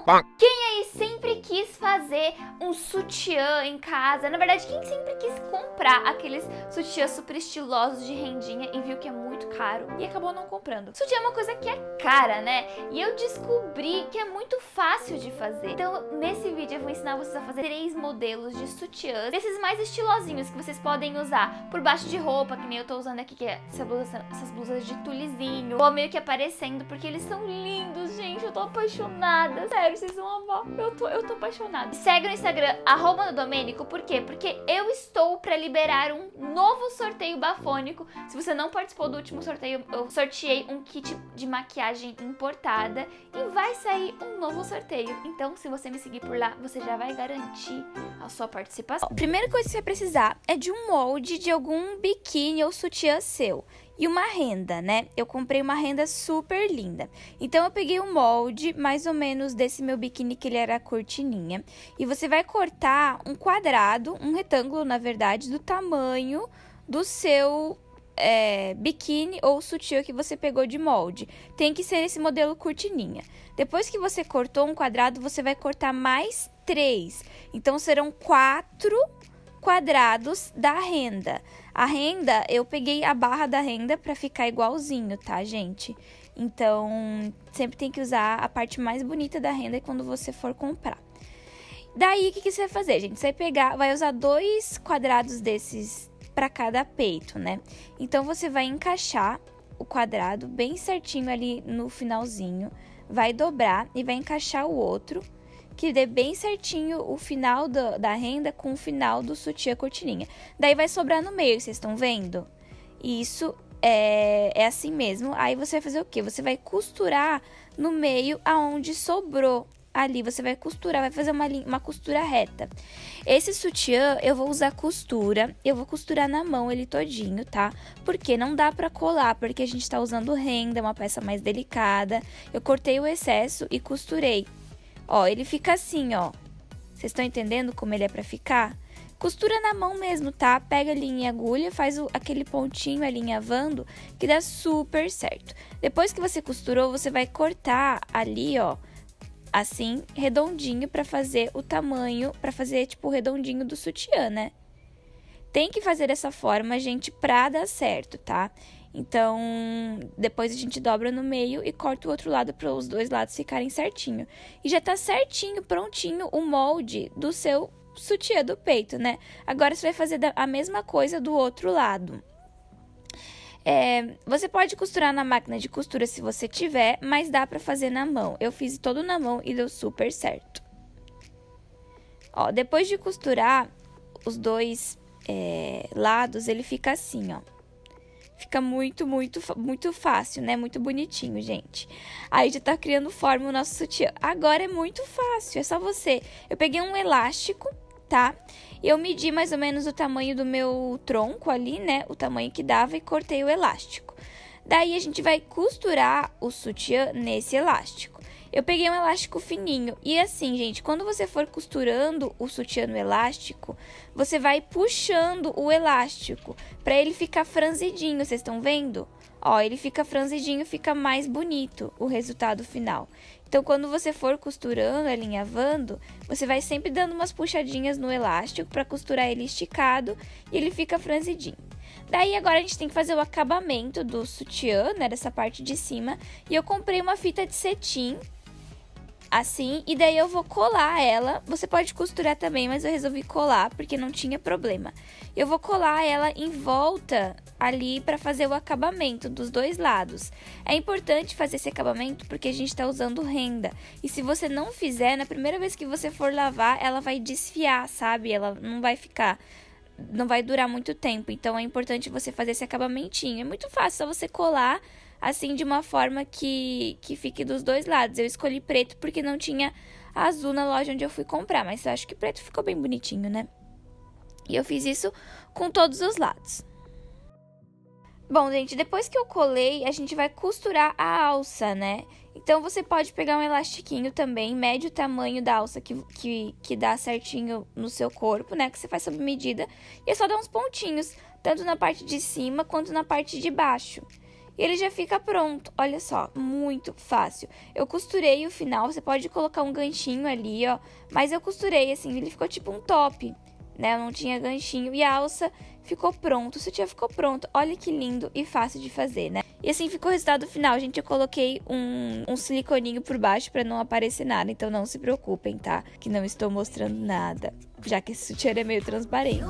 Quem aí sempre quis fazer um sutiã em casa? Na verdade, quem sempre quis comprar aqueles sutiãs super estilosos de rendinha e viu que é muito caro e acabou não comprando? Sutiã é uma coisa que é cara, né? E eu descobri que é muito fácil de fazer. Então, nesse vídeo eu vou ensinar vocês a fazer 3 modelos de sutiãs, desses mais estilosinhos que vocês podem usar por baixo de roupa, que nem eu tô usando aqui, que é essas blusas de tulizinho, ou meio que aparecendo, porque eles são lindos, gente. Eu tô apaixonada, sério, vocês vão amar. Eu tô apaixonada. Segue no Instagram, @Domênico, por quê? Porque eu estou pra liberar um novo sorteio bafônico. Se você não participou do último sorteio, eu sorteei um kit de maquiagem importada e vai sair um novo sorteio. Então, se você me seguir por lá, você já vai garantir a sua participação. A primeira coisa que você vai precisar é de um molde de algum biquíni ou sutiã seu. E uma renda, né? Eu comprei uma renda super linda. Então, eu peguei um molde, mais ou menos desse meu biquíni, que ele era cortininha. E você vai cortar um quadrado, um retângulo, na verdade, do tamanho do seu biquíni ou sutiã que você pegou de molde. Tem que ser esse modelo cortininha. Depois que você cortou um quadrado, você vai cortar mais 3. Então, serão 4 quadrados da renda. A renda, eu peguei a barra da renda pra ficar igualzinho, tá, gente? Então, sempre tem que usar a parte mais bonita da renda quando você for comprar. Daí, o que você vai fazer, gente? Você vai usar 2 quadrados desses pra cada peito, né? Então, você vai encaixar o quadrado bem certinho ali no finalzinho, vai dobrar e vai encaixar o outro, que dê bem certinho o final da renda com o final do sutiã cortininha. Daí vai sobrar no meio, vocês estão vendo? Isso é assim mesmo. Aí você vai fazer o quê? Você vai costurar no meio aonde sobrou. Ali você vai costurar, vai fazer uma costura reta. Esse sutiã eu vou usar costura, eu vou costurar na mão ele todinho, tá? Porque não dá pra colar, porque a gente tá usando renda, é uma peça mais delicada. Eu cortei o excesso e costurei. Ó, ele fica assim, ó. Vocês estão entendendo como ele é pra ficar? Costura na mão mesmo, tá? Pega a linha e agulha, faz aquele pontinho alinhavando, que dá super certo. Depois que você costurou, você vai cortar ali, ó, assim, redondinho pra fazer o tamanho, pra fazer, tipo, o redondinho do sutiã, né? Tem que fazer dessa forma, gente, pra dar certo, tá? Então, depois a gente dobra no meio e corta o outro lado para os 2 lados ficarem certinho. E já tá certinho, prontinho o molde do seu sutiã do peito, né? Agora você vai fazer a mesma coisa do outro lado. Você pode costurar na máquina de costura se você tiver, mas dá pra fazer na mão. Eu fiz todo na mão e deu super certo. Ó, depois de costurar os 2 lados, ele fica assim, ó. Fica muito fácil, né? Muito bonitinho, gente. Aí já tá criando forma o nosso sutiã. Agora é muito fácil, é só você... Eu peguei um elástico, tá? E eu medi mais ou menos o tamanho do meu tronco ali, né? O tamanho que dava e cortei o elástico. Daí a gente vai costurar o sutiã nesse elástico. Eu peguei um elástico fininho. E assim, gente, quando você for costurando o sutiã no elástico, você vai puxando o elástico pra ele ficar franzidinho, vocês estão vendo? Ó, ele fica franzidinho, fica mais bonito o resultado final. Então, quando você for costurando, alinhavando, você vai sempre dando umas puxadinhas no elástico pra costurar ele esticado e ele fica franzidinho. Daí, agora a gente tem que fazer o acabamento do sutiã, né, dessa parte de cima. E eu comprei uma fita de cetim, assim, e daí eu vou colar ela. Você pode costurar também, mas eu resolvi colar porque não tinha problema. Eu vou colar ela em volta ali para fazer o acabamento dos 2 lados. É importante fazer esse acabamento porque a gente tá usando renda. E se você não fizer, na primeira vez que você for lavar, ela vai desfiar, sabe? Ela não vai durar muito tempo. Então é importante você fazer esse acabamentinho. É muito fácil, só você colar assim de uma forma que fique dos 2 lados. Eu escolhi preto porque não tinha azul na loja onde eu fui comprar, mas eu acho que preto ficou bem bonitinho, né? E eu fiz isso com todos os lados. Bom, gente, depois que eu colei, a gente vai costurar a alça, né? Então, você pode pegar um elastiquinho também, mede o tamanho da alça que dá certinho no seu corpo, né? Que você faz sob medida. E é só dar uns pontinhos, tanto na parte de cima quanto na parte de baixo. e ele já fica pronto. Olha só, muito fácil. Eu costurei o final, você pode colocar um ganchinho ali, ó. Mas eu costurei assim, ele ficou tipo um top, né? Eu não tinha ganchinho e a alça ficou pronto. O sutiã ficou pronto. Olha que lindo e fácil de fazer, né? E assim ficou o resultado final, gente. Eu coloquei um siliconinho por baixo pra não aparecer nada. Então não se preocupem, tá? Que não estou mostrando nada, já que esse sutiã é meio transparente.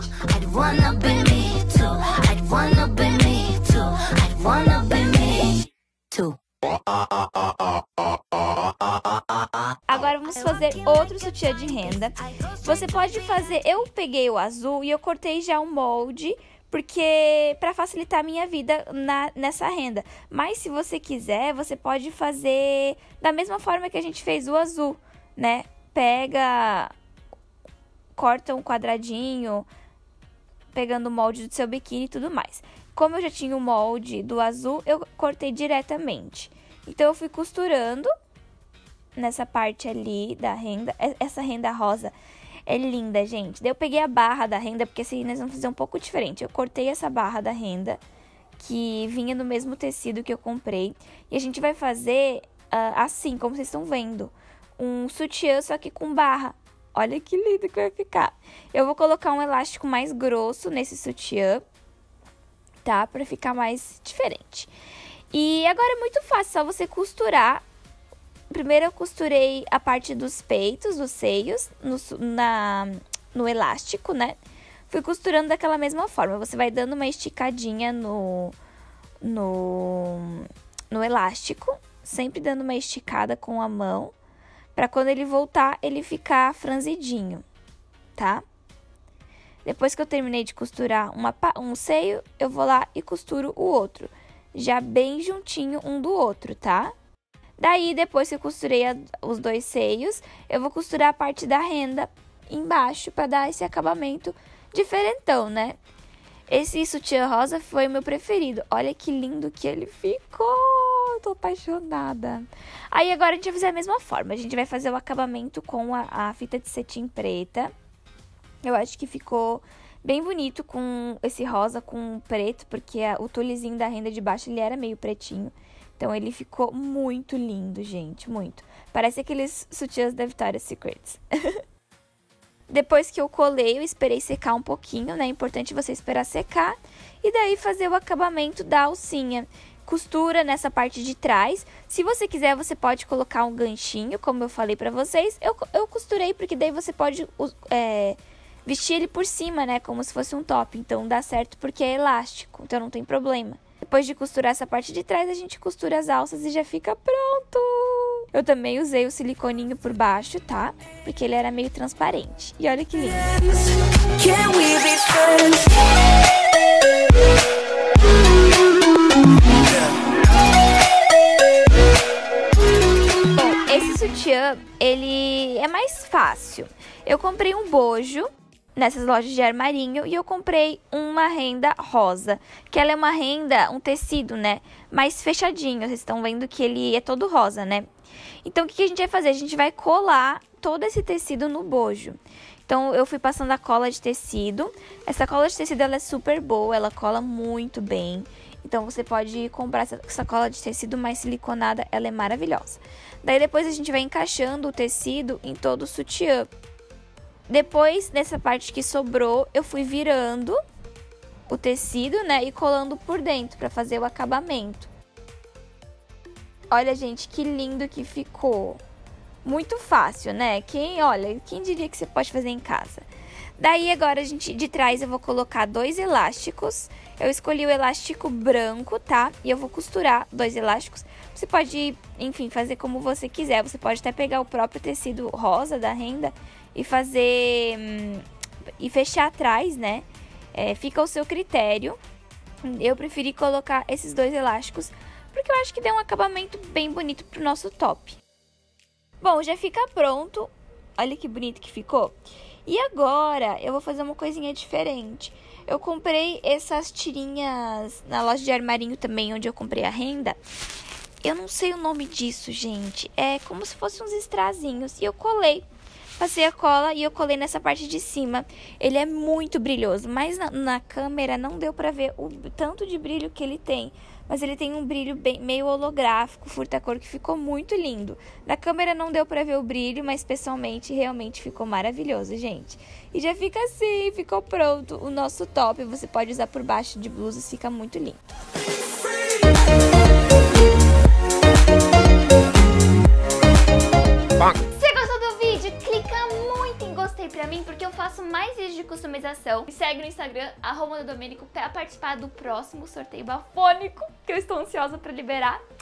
Agora vamos fazer outro sutiã de renda. Você pode fazer... Eu peguei o azul e eu cortei já um molde, porque para facilitar a minha vida nessa renda. Mas se você quiser, você pode fazer da mesma forma que a gente fez o azul, né? Pega, corta um quadradinho, pegando o molde do seu biquíni e tudo mais. Como eu já tinha o molde do azul, eu cortei diretamente. Então eu fui costurando nessa parte ali da renda. Essa renda rosa é linda, gente. Daí eu peguei a barra da renda, porque assim nós vamos fazer um pouco diferente. Eu cortei essa barra da renda, que vinha no mesmo tecido que eu comprei. E a gente vai fazer assim, como vocês estão vendo. Um sutiã, só que com barra. Olha que lindo que vai ficar. Eu vou colocar um elástico mais grosso nesse sutiã, tá? Pra ficar mais diferente. E agora é muito fácil, só você costurar. Primeiro eu costurei a parte dos peitos, dos seios, no elástico, né? Fui costurando daquela mesma forma. Você vai dando uma esticadinha no elástico, sempre dando uma esticada com a mão, pra quando ele voltar, ele ficar franzidinho, tá? Depois que eu terminei de costurar um seio, eu vou lá e costuro o outro, já bem juntinho um do outro, tá? Daí, depois que eu costurei os dois seios, eu vou costurar a parte da renda embaixo para dar esse acabamento diferentão, né? Esse sutiã rosa foi o meu preferido. Olha que lindo que ele ficou. Eu tô apaixonada. Aí, agora a gente vai fazer a mesma forma. A gente vai fazer o acabamento com a fita de cetim preta. Eu acho que ficou bem bonito com esse rosa com preto, porque o tulezinho da renda de baixo ele era meio pretinho. Então, ele ficou muito lindo, gente, muito. Parece aqueles sutiãs da Victoria's Secret. Depois que eu colei, eu esperei secar um pouquinho, né? É importante você esperar secar. E daí, fazer o acabamento da alcinha. Costura nessa parte de trás. Se você quiser, você pode colocar um ganchinho, como eu falei pra vocês. Eu costurei, porque daí você pode vestir ele por cima, né? Como se fosse um top. Então, dá certo porque é elástico, então não tem problema. Depois de costurar essa parte de trás, a gente costura as alças e já fica pronto! Eu também usei o siliconinho por baixo, tá? Porque ele era meio transparente. E olha que lindo! Bom, esse sutiã, ele é mais fácil. Eu comprei um bojo nessas lojas de armarinho e eu comprei uma renda rosa, que ela é uma renda, um tecido, né, mais fechadinho. Vocês estão vendo que ele é todo rosa, né? Então, o que a gente vai fazer? A gente vai colar todo esse tecido no bojo. Então, eu fui passando a cola de tecido. Essa cola de tecido, ela é super boa, ela cola muito bem. Então, você pode comprar essa cola de tecido mais siliconada, ela é maravilhosa. Daí, depois a gente vai encaixando o tecido em todo o sutiã. Depois, nessa parte que sobrou, eu fui virando o tecido, né, e colando por dentro para fazer o acabamento. Olha, gente, que lindo que ficou. Muito fácil, né? Quem diria que você pode fazer em casa? Daí, agora, de trás eu vou colocar 2 elásticos. Eu escolhi o elástico branco, tá? E eu vou costurar 2 elásticos. Você pode, enfim, fazer como você quiser. Você pode até pegar o próprio tecido rosa da renda e fazer e fechar atrás, né? Fica ao seu critério. Eu preferi colocar esses 2 elásticos porque eu acho que deu um acabamento bem bonito pro nosso top. Bom, já fica pronto. Olha que bonito que ficou. E agora eu vou fazer uma coisinha diferente. Eu comprei essas tirinhas na loja de armarinho também, onde eu comprei a renda. Eu não sei o nome disso, gente. É como se fossem uns strazinhos. E eu colei Passei a cola e eu colei nessa parte de cima. Ele é muito brilhoso, mas na câmera não deu pra ver o tanto de brilho que ele tem. Mas ele tem um brilho meio holográfico, furta-cor, que ficou muito lindo. Na câmera não deu pra ver o brilho, mas pessoalmente realmente ficou maravilhoso, gente. E já fica assim, ficou pronto o nosso top. Você pode usar por baixo de blusas, fica muito lindo. Se gostou do vídeo, clica muito em gostei pra mim, porque eu faço mais vídeos de customização. Me segue no Instagram, @Domênico, pra participar do próximo sorteio bafônico, que eu estou ansiosa pra liberar.